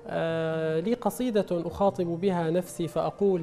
لي قصيدة أخاطب بها نفسي فأقول: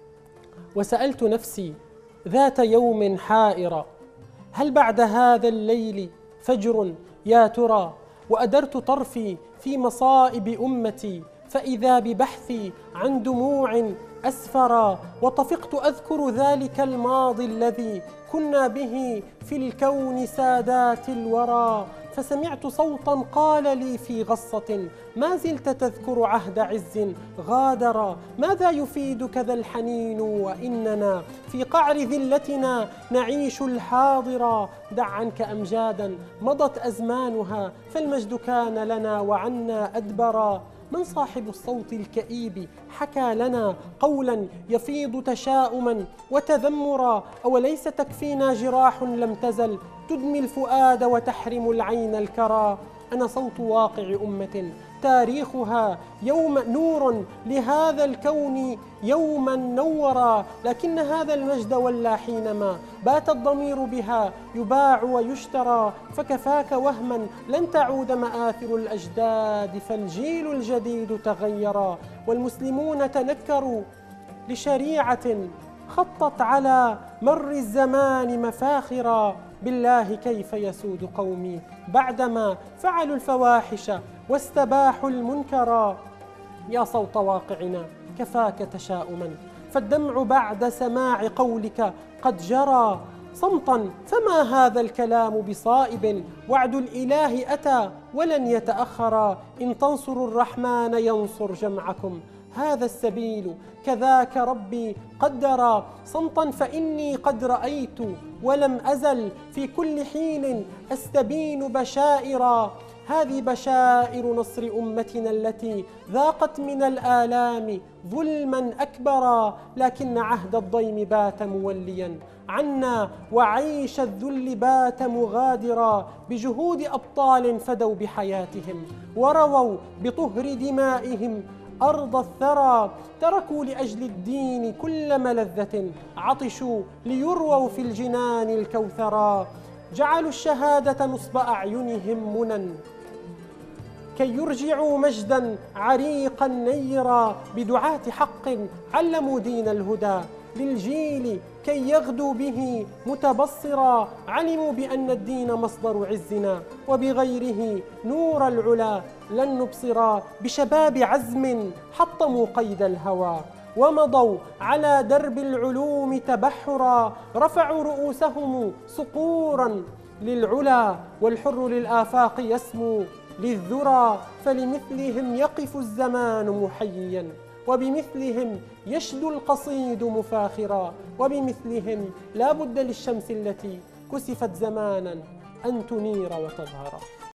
وسألت نفسي ذات يوم حائرة، هل بعد هذا الليل فجر يا ترى؟ وأدرت طرفي في مصائب أمتي، فإذا ببحثي عن دموع أسفرا، وطفقت أذكر ذلك الماضي الذي كنا به في الكون سادات الورى، فسمعت صوتا قال لي في غصة: ما زلت تذكر عهد عز غادرا، ماذا يفيدك ذا الحنين وإننا في قعر ذلتنا نعيش الحاضرا؟ دع عنك أمجادا مضت أزمانها، فالمجد كان لنا وعنا أدبرا. من صاحب الصوت الكئيب حكى لنا قولا يفيض تشاؤما وتذمرا، أوليس تكفينا جراح لم تزل تدمي الفؤاد وتحرم العين الكرى؟ أنا صوت واقع أمة تاريخها يوم نور لهذا الكون يوما نورا، لكن هذا المجد ولى حينما بات الضمير بها يباع ويشترى، فكفاك وهما لن تعود مآثر الأجداد، فالجيل الجديد تغيرا، والمسلمون تنكروا لشريعة خطت على مر الزمان مفاخرا. بالله كيف يسود قومي بعدما فعلوا الفواحش واستباحوا المنكرا؟ يا صوت واقعنا كفاك تشاؤما، فالدمع بعد سماع قولك قد جرى صمتا، فما هذا الكلام بصائب؟ وعد الإله أتى ولن يتأخرا، إن تنصروا الرحمن ينصر جمعكم، هذا السبيل كذاك ربي قدرا. صمتا فإني قد رأيت ولم أزل في كل حين أستبين بشائرا، هذه بشائر نصر أمتنا التي ذاقت من الآلام ظلما أكبرا، لكن عهد الضيم بات موليا عنا، وعيش الذل بات مغادرا، بجهود أبطال فدوا بحياتهم ورووا بطهر دمائهم أرض الثرى، تركوا لأجل الدين كل ملذة، عطشوا ليرووا في الجنان الكوثرا، جعلوا الشهادة نصب أعينهم منى كي يرجعوا مجدا عريقا نيرا، بدعاة حق علموا دين الهدى للجيل كي يغدو به متبصرا، علموا بأن الدين مصدر عزنا وبغيره نور العلا لن نبصرا، بشباب عزم حطموا قيد الهوى ومضوا على درب العلوم تبحرا، رفعوا رؤوسهم صقورا للعلا، والحر للآفاق يسمو للذرى، فلمثلهم يقف الزمان محييا، وبمثلهم يشدو القصيد مفاخرا، وبمثلهم لا بد للشمس التي كسفت زمانا أن تنير وتظهر.